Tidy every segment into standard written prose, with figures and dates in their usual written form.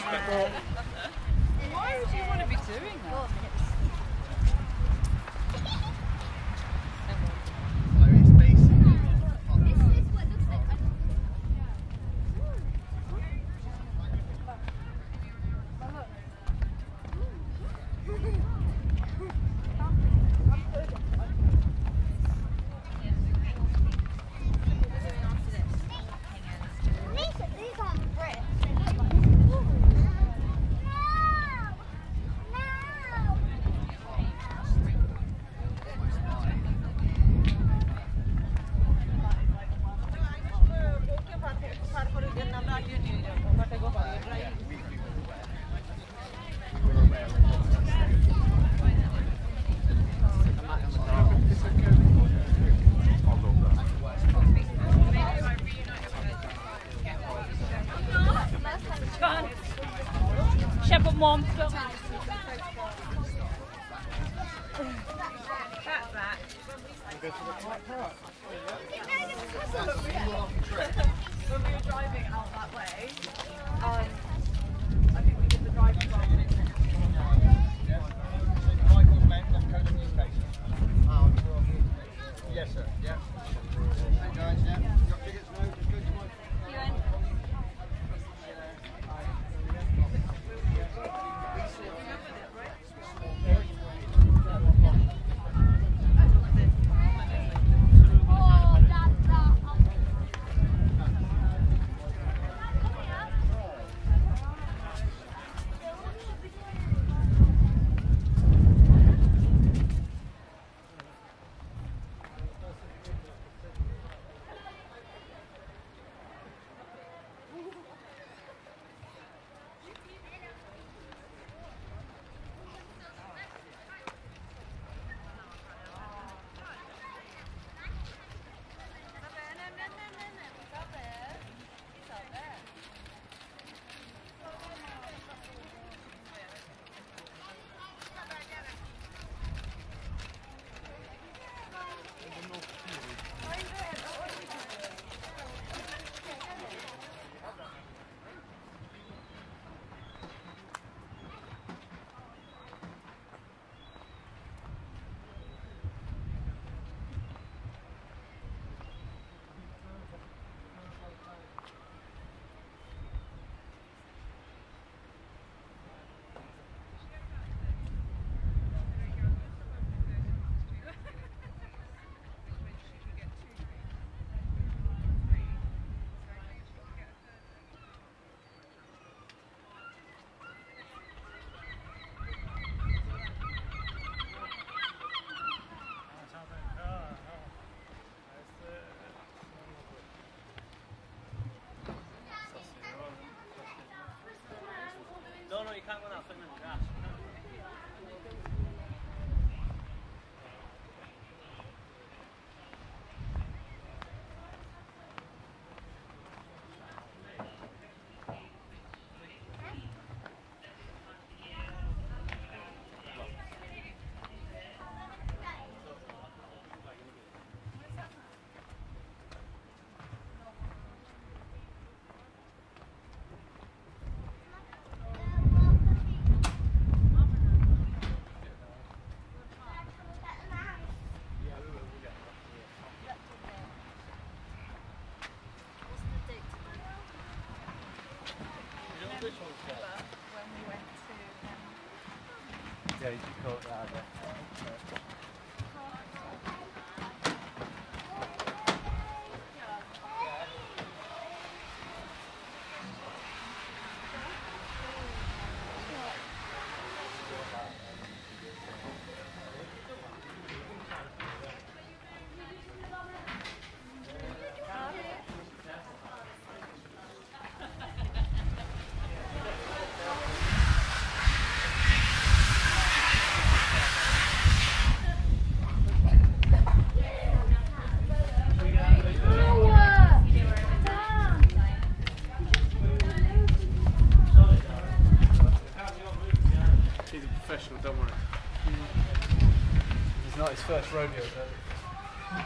Why would you want to be doing that? Shepherd Mom. When we were driving out that way, I think we did the driving wrong. Yes, sir. Yeah. Hey guys, yeah. You got tickets now? Just go to my... No, you can't go that thing in the grass. Yeah, you can call it that. Don't worry. It's not his first rodeo, though.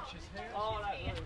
beaches here. Oh, right, right.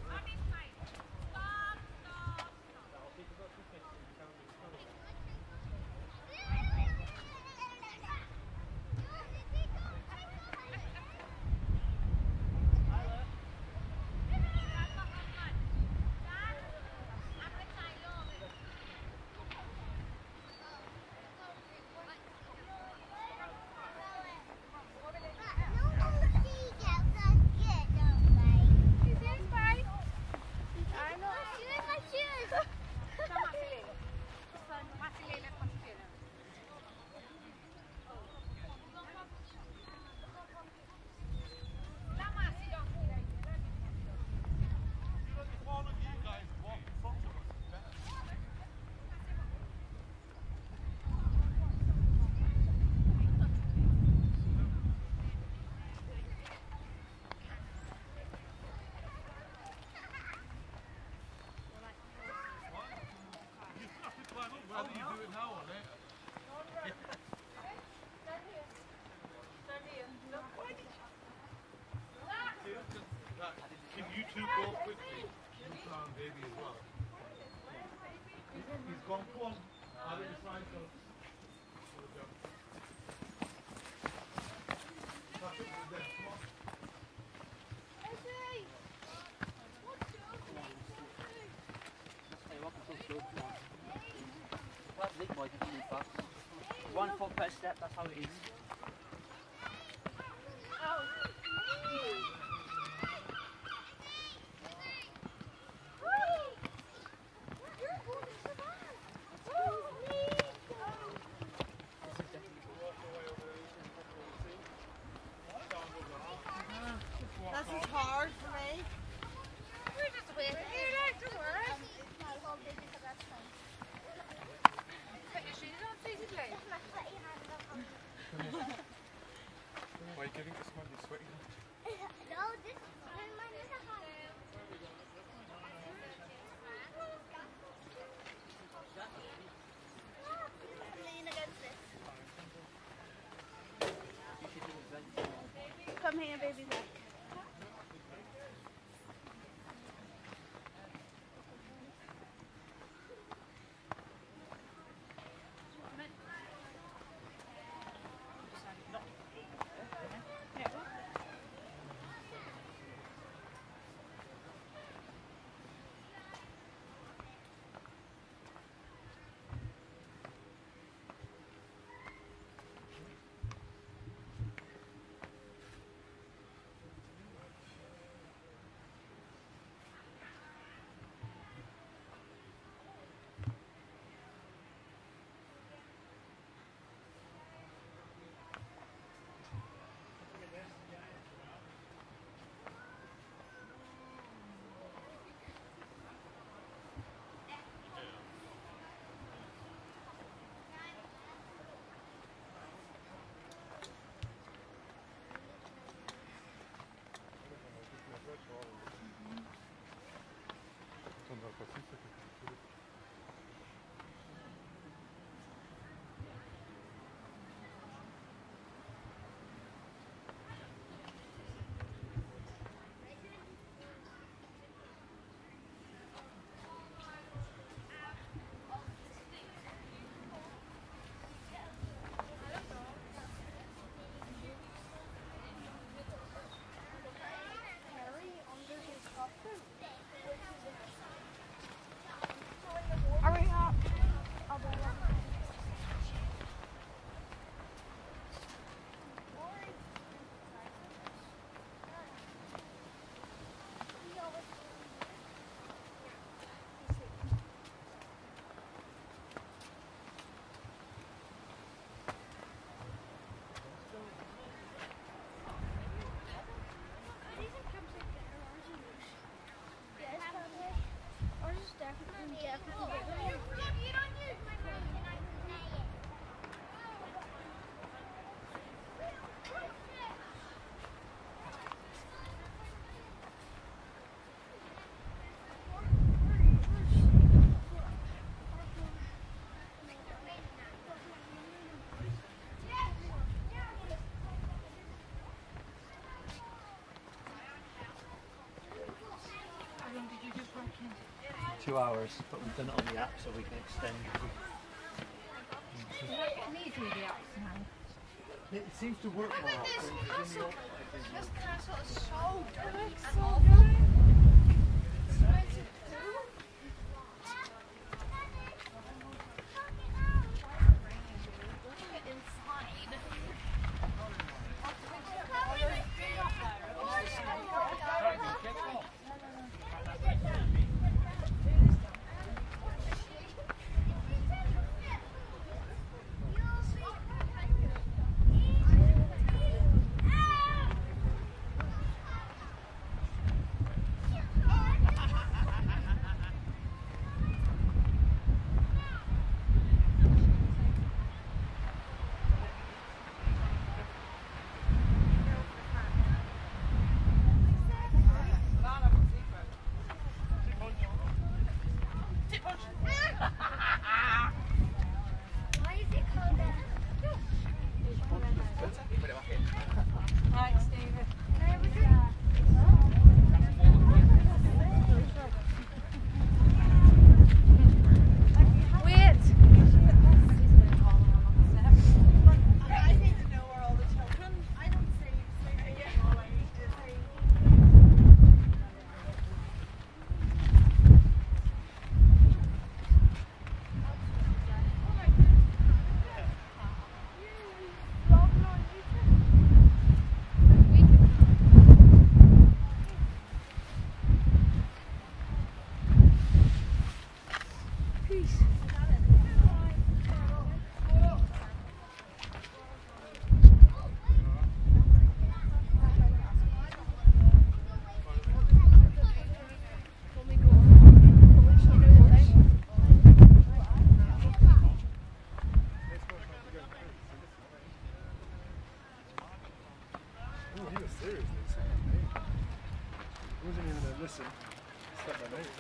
Whether you do it now or later. Can you two go quickly? You and baby as well. He's gone. Come on. I'll let you sign so. Catch up with them. Come on. One foot per step, that's how it is. This is hard for me. We're just waiting here, like, don't worry. Put your shoes on, Susie, please. Why are you giving this man? You're sweating. Come here, baby. Look. 2 hours, but we've done it on the app so we can extend. It seems to work more often. This castle is so dirty. Listen, step by minute,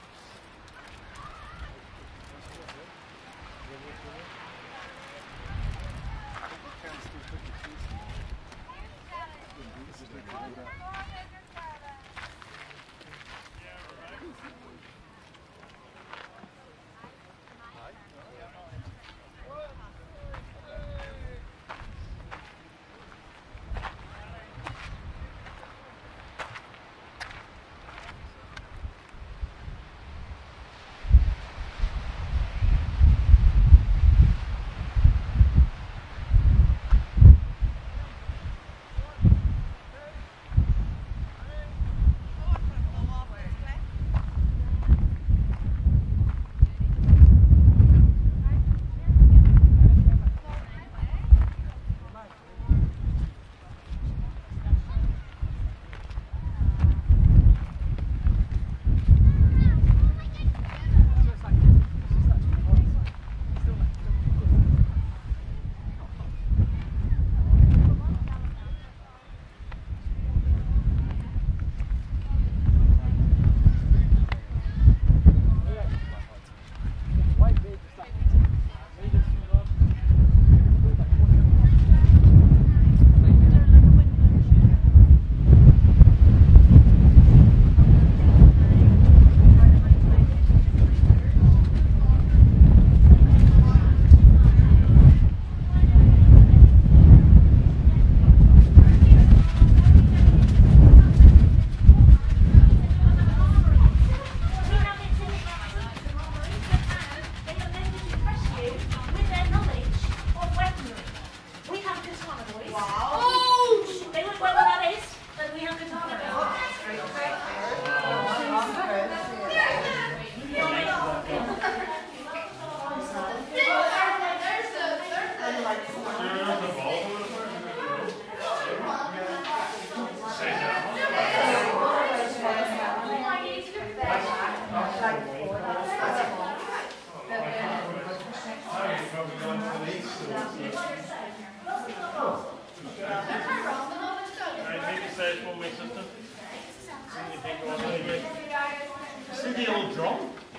See the old drum?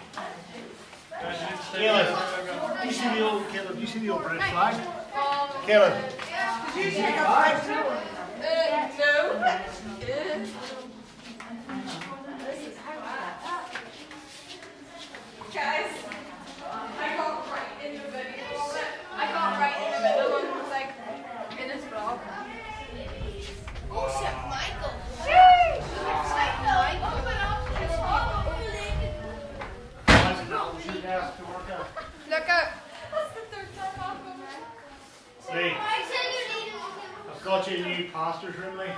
Caleb, you see the old British flag? Caleb. Did you see the flag? No. master's room, Lee.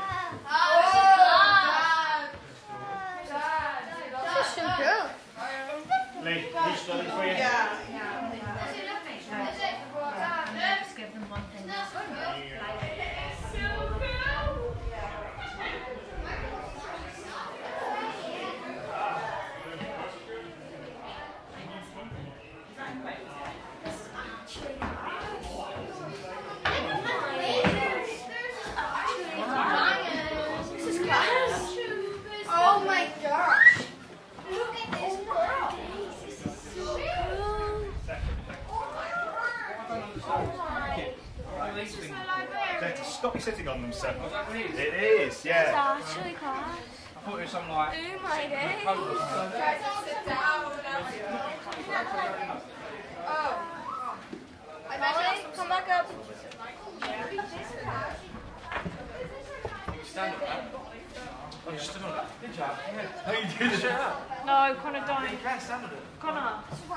That's so cool. Lee, who's studying for you? Just give them one thing. Oh my gosh. Look at this girl. This is so cool. Stop sitting on them, Sam. It is, yeah. Actually class. I thought it was something like. Oh my days. Come back up. Stand up, man. Oh, you stood on it. Good job. Yeah. Oh, you did it. No, Connor don't. You can stand on it. Connor.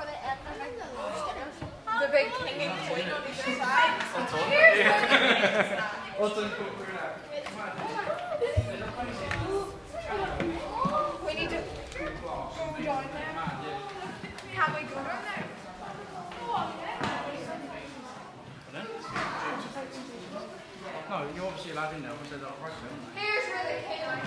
The big king and queen on each side. We need to go down there. Can we go down there? No, you're obviously allowed in there. We said that right there. Here's where the king and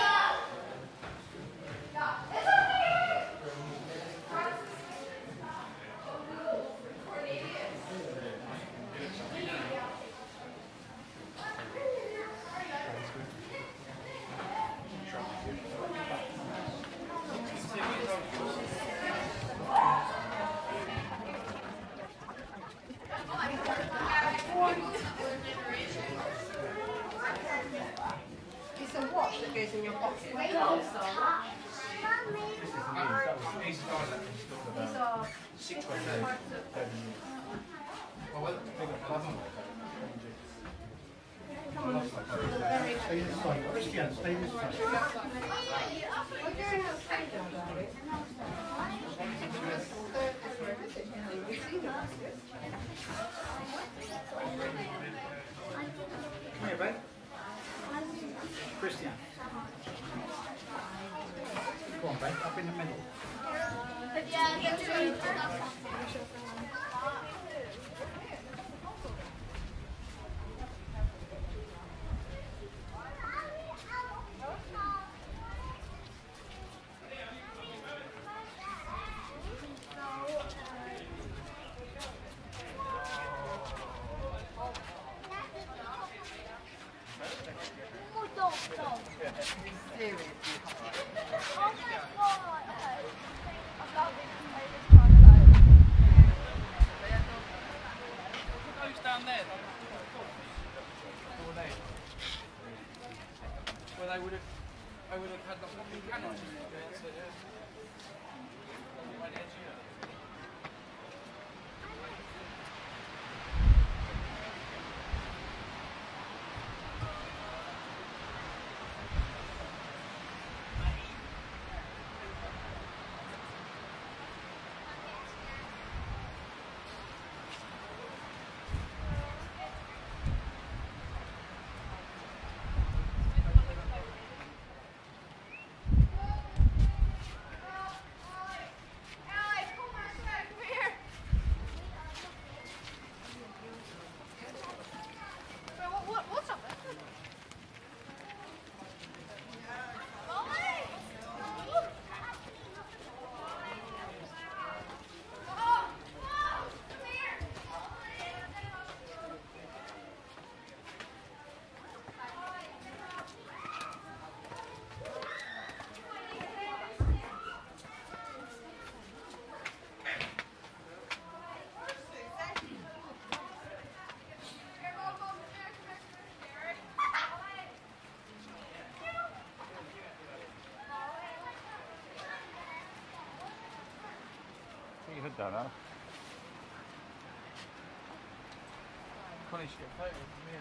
it's a watch that goes in your pocket. These are 6 Stay this side. Christian, stay this side. Come here, babe. Christian. Go on, babe. Up in the middle. Who's down there? Well, I would have had the whole cannon. What's up there? You had that, huh? Connie should get a photo of me.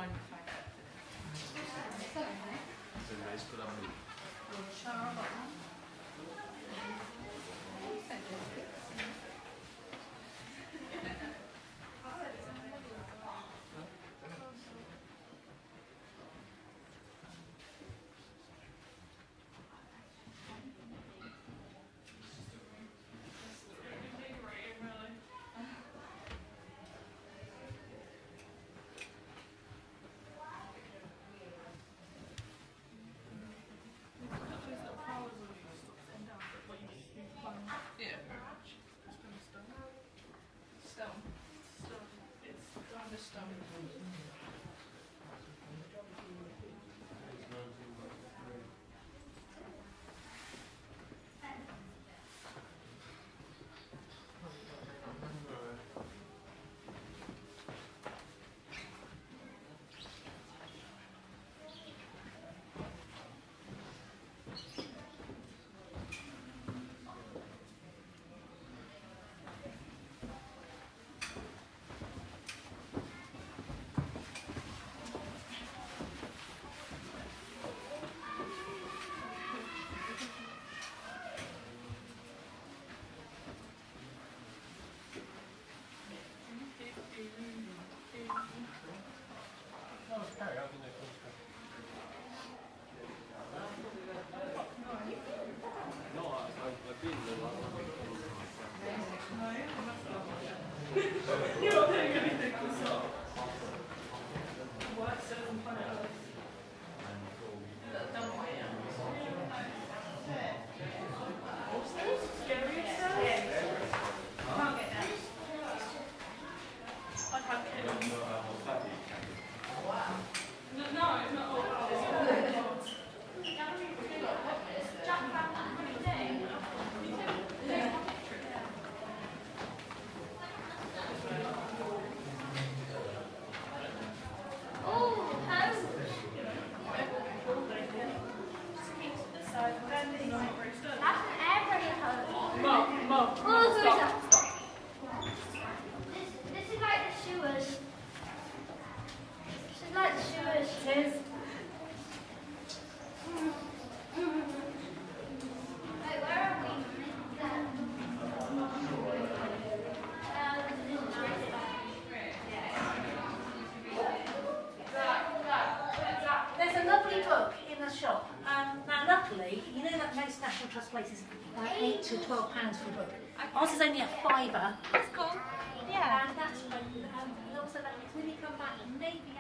Places £8 to £12 for a book. Ours is only a £5. That's cool. Yeah. And that's and also that when you come back, maybe